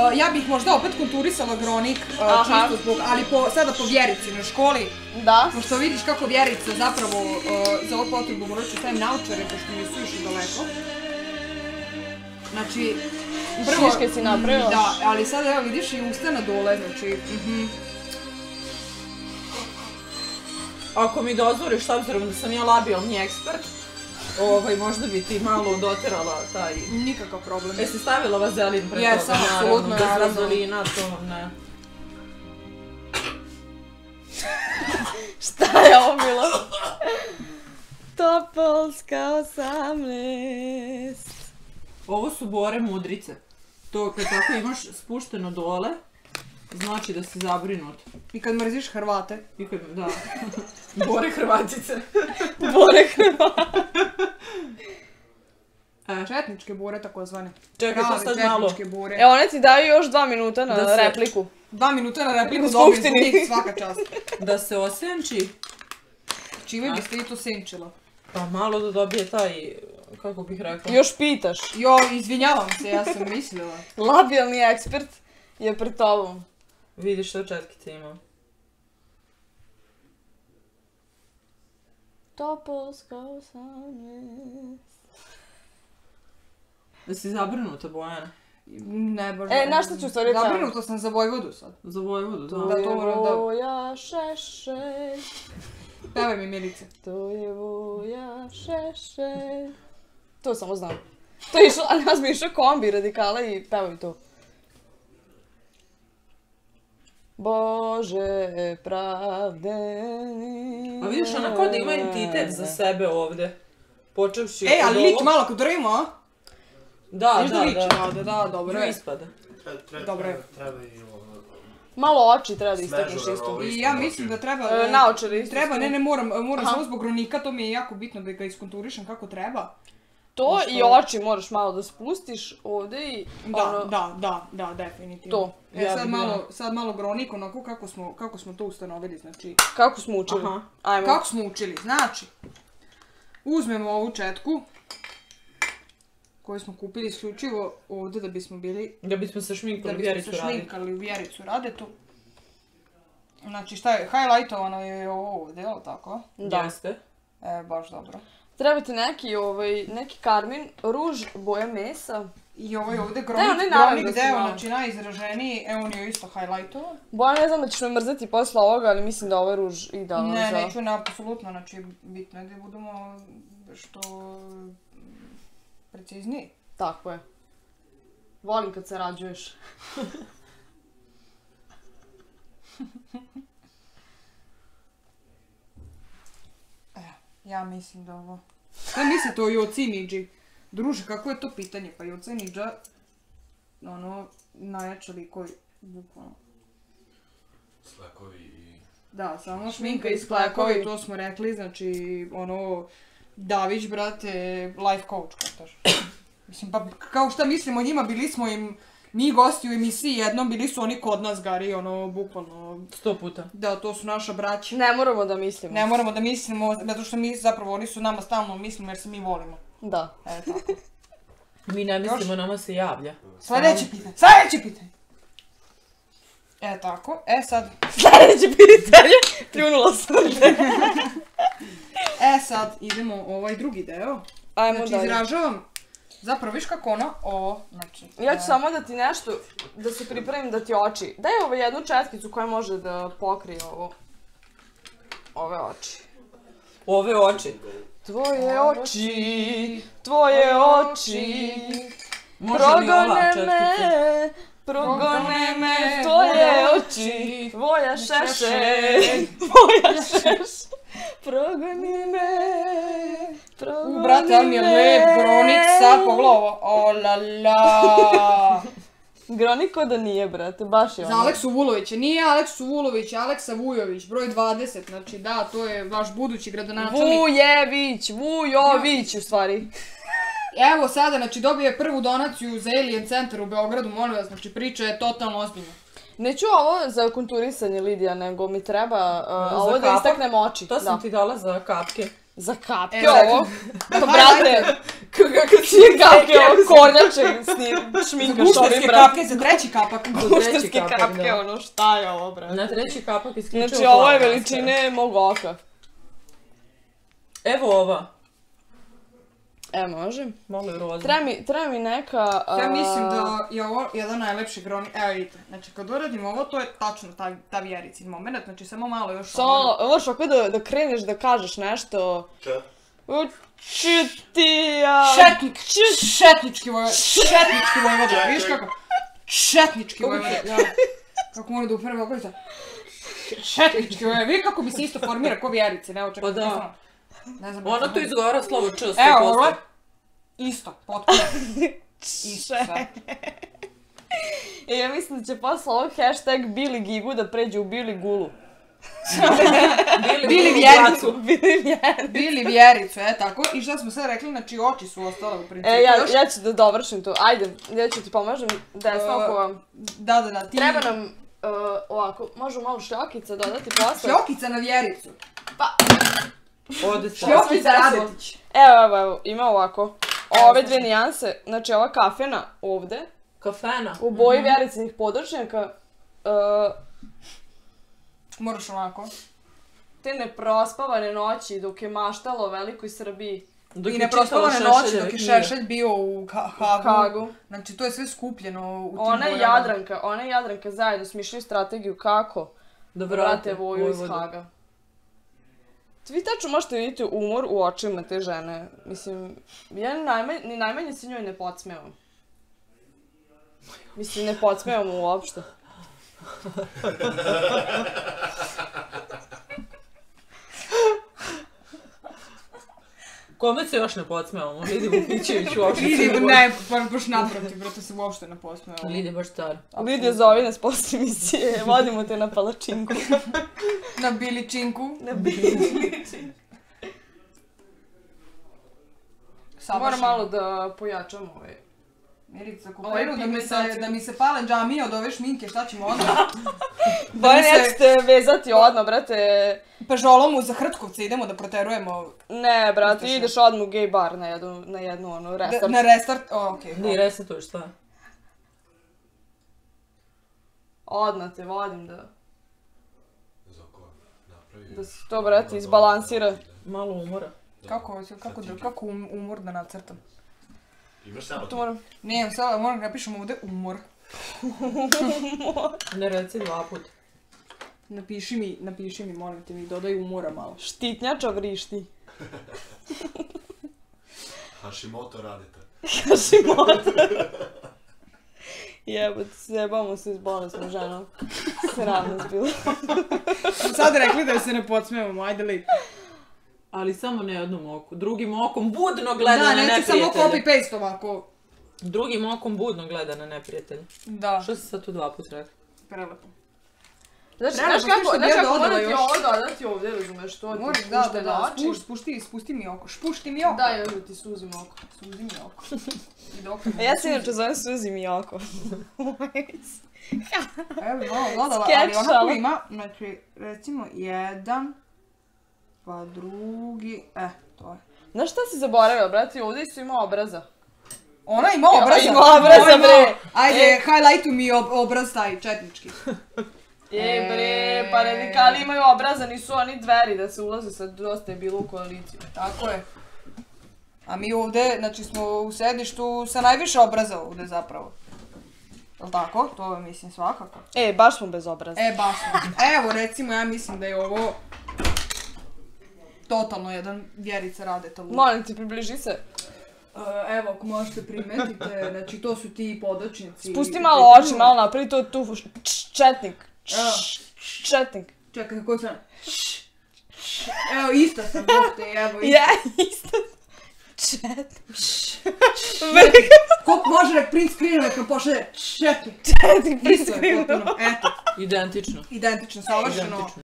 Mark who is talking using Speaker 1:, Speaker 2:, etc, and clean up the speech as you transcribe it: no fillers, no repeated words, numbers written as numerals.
Speaker 1: Ja bih možda opet konturisala Gronik, čisto zbog, ali sada po Vjerici na školi.
Speaker 2: Da.
Speaker 1: Pošto vidiš kako Vjerica zapravo za ovu potrebu morat ću stavim naučare, pošto mi su išli daleko. Znači, prvo...
Speaker 2: Šiške si napravila?
Speaker 1: Da, ali sada evo vidiš i ustana dole, znači...
Speaker 3: Ako mi dozvoriš, s obzirom da sam ja labijalni ekspert, možda bi ti malo doterala taj...
Speaker 1: Nikakav problem.
Speaker 3: Jesi stavila vazelin pre toga?
Speaker 1: Jesam, apsolutno,
Speaker 3: bez vazelina, to ne.
Speaker 2: Šta je ovo bilo? Topolska 18.
Speaker 3: Ovo su bore mudrice. To kad tako imaš spušteno dole, znači da si zabrinut.
Speaker 1: I kad mrziš Hrvate.
Speaker 3: I kad, da. Bore Hrvatice.
Speaker 2: Bore Hrvate.
Speaker 1: Četničke bore takozvane.
Speaker 3: Čekaj, to sad malo.
Speaker 2: E, one ti daju još 2 minuta na repliku.
Speaker 1: 2 minuta na repliku dobiju njih svaka čast.
Speaker 3: Da se osenči.
Speaker 1: Čime biste i to senčila?
Speaker 3: Pa malo da dobije taj, kako bih rekla.
Speaker 2: Još pitaš.
Speaker 1: Jo, izvinjavam se, ja sam mislila.
Speaker 2: Labijalni ekspert je pred tobom.
Speaker 3: Vidiš što četkice ima.
Speaker 2: Topolska 18.
Speaker 3: Da si zabrinuta, Bojana?
Speaker 1: Ne, baš...
Speaker 2: E, na što ću stvari tamo?
Speaker 1: Zabrinuta sam za Vojvodu sad.
Speaker 3: Za Vojvodu, da.
Speaker 2: To je Voja Šešelj.
Speaker 1: Pevaj mi, Milice.
Speaker 2: To je Voja Šešelj. To samo znam. To je išlo, a nas mi išao kombi radikala i pevaj to. Bože pravde.
Speaker 3: A vidiš, ona kao da ima entitet za sebe ovde. Počevši od
Speaker 1: ovog... ali liči malo kad drvimo, a?
Speaker 3: Da,
Speaker 1: da, dobro je.
Speaker 3: Ispada.
Speaker 1: Dobro je.
Speaker 4: Treba i ovo...
Speaker 2: Malo oči treba da istakneš isto.
Speaker 1: I ja mislim da treba...
Speaker 2: Naočare isto.
Speaker 1: Treba, ne, moram samo zbog Gronika, to mi je jako bitno da ga iskonturišem kako treba.
Speaker 2: To i oči moraš malo da spustiš ovde i...
Speaker 1: Da, definitivno.
Speaker 2: To.
Speaker 1: Sad malo Gronik, onako kako smo to ustanovili, znači...
Speaker 2: Kako smo učili? Ajmo.
Speaker 1: Kako smo učili, znači... Uzmemo ovu četku, koju smo kupili isključivo ovde da bismo bili...
Speaker 3: Da bismo se šminkali
Speaker 1: u Vjericu Radetu. Znači šta je, highlightovano je ovo ovde, jel' tako?
Speaker 2: Da.
Speaker 3: Jeste.
Speaker 1: Baš dobro.
Speaker 2: Treba ti neki karmin, ruž, boja mesa.
Speaker 1: I ovaj ovde Gronik deo, znači najizraženiji, evo on je isto highlightovan.
Speaker 2: Boja, ne znam da ćeš me mrzeti posle ovoga, ali mislim da ovaj ruž idealan za...
Speaker 1: Ne, neću, apsolutno, znači bitno je da budemo što precizniji.
Speaker 2: Tako je. Volim kad se rađuješ.
Speaker 1: Ja mislim da ovo... Šta mislite o Joci Nidži? Druže, kako je to pitanje? Pa Joca Nidža, najjača likovi, bukvalno.
Speaker 4: Sklekovi i...
Speaker 1: Da, samo šminka i sklekovi, to smo rekli, znači, Davić, brate, life coach, kataš. Mislim, pa kao šta mislimo o njima, bili smo im, mi gosti u emisiji jednom, bili su oni kod nas, Gari, bukvalno...
Speaker 3: 100 puta.
Speaker 1: Da, to su naša braća.
Speaker 2: Ne moramo da mislimo.
Speaker 1: Ne moramo da mislimo, zato što mi zapravo, oni su nama stalno mislimo jer se mi volimo.
Speaker 2: Da.
Speaker 1: Tako.
Speaker 3: Mi ne mislimo, nama se javlja.
Speaker 1: Sljedeće pitanje. Tako, sad...
Speaker 2: Sljedeće pitanje! Pljunula sam te.
Speaker 1: Sad idemo ovaj drugi deo.
Speaker 2: Ajmo dalje.
Speaker 1: Znači, izražavam, zapravo, viš kako znači...
Speaker 2: Ja ću samo da ti nešto, da se pripremim da ti oči. Daj ovo jednu četkicu koja može da pokrije ove oči.
Speaker 3: Ove oči?
Speaker 2: Tvoje oči, progone me, tvoje oči, tvoja šešelj, progoni me,
Speaker 1: brate, ali mi je lep Gronik sad, pogledaj ovo, o la la.
Speaker 2: Gronik ko da nije, brate, baš je ono.
Speaker 1: Za Aleksu Vulovića, nije Aleksu Vulović, Aleksa Vujović, broj 20, znači da, to je vaš budući gradonačelnik.
Speaker 2: Vujović u stvari.
Speaker 1: Evo sada, znači dobije prvu donaciju za Alien Centar u Beogradu, molim vas, znači priča je totalno ozbiljna.
Speaker 2: Neću ovo za konturisanje, Lidija, nego mi treba ovo da istaknem oči.
Speaker 3: To sam ti dala za kapke.
Speaker 2: Za kapke
Speaker 1: E,
Speaker 2: ovo?
Speaker 1: Da,
Speaker 2: Pa brate, kako si je kapke ovo kornjače šminkaš ovim
Speaker 1: Gušterske
Speaker 2: brate.
Speaker 1: kapke za treći kapak.
Speaker 2: Gušterske
Speaker 3: kapak,
Speaker 2: kapke,
Speaker 3: da.
Speaker 2: ono šta je ovo brate.
Speaker 3: Na treći kapak isključivo
Speaker 2: Znači ovo je
Speaker 3: plava
Speaker 2: veličine mog oka.
Speaker 3: maska. Evo ova.
Speaker 2: E, može.
Speaker 3: Malo je roza.
Speaker 2: Treba mi neka...
Speaker 1: Ja mislim da je ovo jedan najlepši groni. Evo vidite, znači kad uradim ovo, to je tačno ta vjericin moment, znači samo malo još
Speaker 2: Samo, možeš ako da kreneš da kažeš nešto... Čitija...
Speaker 1: Šetnički vojvoda, vidiš kako? Šetnički vojvoda. Kako mora da uprve okolica. Šetnički vojvoda, vidi kako bi se isto formira ko vjerice, ne očekaj.
Speaker 3: Pa da.
Speaker 1: Ne znam.
Speaker 3: Ono tu izgovara slovo Č 100%.
Speaker 1: Evo, ovo je isto, potpuno. Isto sve.
Speaker 2: E, ja mislim da će posle ovog hashtag Billy Gigu da pređe u Billy Gulu.
Speaker 1: Bili vjericu.
Speaker 2: Bili
Speaker 1: Vjericu, tako. I šta smo sad rekli, znači oči su ostale u principu.
Speaker 2: ja ću da dovršim to. Ajde, ja ću ti pomažem desno oko vam.
Speaker 1: Da, ti...
Speaker 2: Treba nam ovako, možemo malo šljokica dodati posle.
Speaker 1: Šljokica na vjericu.
Speaker 3: Ode sad.
Speaker 1: Šljokica Radetić.
Speaker 2: Evo, ima ovako. Ove dve nijanse, znači ova kafena ovde,
Speaker 3: Kafena.
Speaker 2: u boji vjericinih podočnjaka,
Speaker 1: Moraš ovako.
Speaker 2: te neprospavane noći dok je maštalo o velikoj Srbiji.
Speaker 1: I neprospavane noći dok je Šešelj bio u Hagu. Znači to je sve skupljeno u tim bojama.
Speaker 2: Ona i Jadranka zajedno smišljaju strategiju kako da vrate Voju iz Haga. Vi tačno možete vidjeti umor u očima te žene. Mislim, ja ni najmanje se njoj ne podsmevam. Mislim, ne podsmevam uopšte.
Speaker 3: Kome se još ne podsmevamo? Lidiju Vukićević uopšte.
Speaker 1: Ne, baš naprotiv, brate se uopšte ne posmeo.
Speaker 3: Lidija baš stara.
Speaker 2: Lidija, zovi nas posle emisije, vodimo te na palačinku.
Speaker 1: Na biličinku.
Speaker 2: Na biličinku. Moram malo da pojačam ovaj.
Speaker 1: Mirica, ako krenu da mi se pale džamije od ove šminke, šta ćemo onda?
Speaker 2: Bojan, ja ću te vezati odmah, brate.
Speaker 1: Pežolomu za Hrtkovce idemo da proterujemo.
Speaker 2: Ne, brate, ideš odmah u gay bar na jednu ono restart.
Speaker 1: Na restart? Okej.
Speaker 3: Di resetuješ šta?
Speaker 2: Odmah te vodim da se to, brate, izbalansira.
Speaker 3: Malo umora.
Speaker 1: Kako umor da nacrtam?
Speaker 4: Imaš samo
Speaker 2: Tu moram...
Speaker 1: Ne, sad moram da napišem ovdje umor.
Speaker 3: Ne reci 2 puta.
Speaker 1: Napiši mi, molim te mi, dodaj umora malo.
Speaker 2: Štitnjača vrišti.
Speaker 4: Hashimoto radite.
Speaker 2: Hashimoto. Jebate, zjebamo se s bolesnom ženom. Sram nas bilo.
Speaker 1: Smo sad rekli da se ne podsmevamo, ajde li.
Speaker 3: Ali samo ne jednom oku. Drugim okom budno gleda na neprijatelje.
Speaker 1: Da, neću samo copy-paste ovako.
Speaker 3: Drugim okom budno gleda na neprijatelje.
Speaker 1: Da.
Speaker 3: Što si sad tu 2 puta rekla?
Speaker 1: Prelepo.
Speaker 2: Znaš kako moram ti ovo dodati ovdje, razumeš, to ti spušte na oči.
Speaker 1: Spusti mi oko, špušti mi oko.
Speaker 2: Da, ja ti suzim oko.
Speaker 1: Suzi mi oko.
Speaker 2: A ja se inače zovem Suzi mi oko.
Speaker 1: Evo bi malo dodala, ali onako ima, znači, recimo, jedan, pa drugi, to je.
Speaker 2: Znaš šta si zaboravila, brati, ovdje su ima obraza.
Speaker 1: Ona ima obraza.
Speaker 2: Ima obraza, bre.
Speaker 1: Ajde, highlightuj mi obraz taj četnički.
Speaker 2: Bre, pa radikali imaju obraza, nisu oni dveri da se ulaze, sad dosta je bilo u koaliciju.
Speaker 1: Tako je. A mi ovdje, znači smo u sedištu sa najviše obraza ovdje zapravo. Jel' tako? To mislim svakako.
Speaker 2: Baš smo bez obraza.
Speaker 1: Baš smo. Evo recimo, ja mislim da je ovo totalno jedan Vjerica Radeta luk.
Speaker 2: Molim ti, približi se.
Speaker 1: Evo, ako možete primetite, znači to su ti podočnici.
Speaker 2: Spusti malo oči, malo napravi to tu četnik. Četnik.
Speaker 1: Čekaj, kako sam? Evo, ista sam, bokte, evo, ista.
Speaker 2: Ja, ista. Četnik.
Speaker 1: Koliko može nek print screen kad pošle četnik.
Speaker 2: Četnik print
Speaker 1: Isto je potpuno, eto.
Speaker 3: Identično.
Speaker 1: Identično, savršeno.